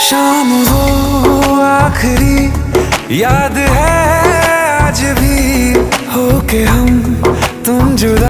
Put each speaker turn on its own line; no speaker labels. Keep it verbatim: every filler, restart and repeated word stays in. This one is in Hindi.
शाम वो आखिरी याद है आज भी, होके हम तुम जुदा।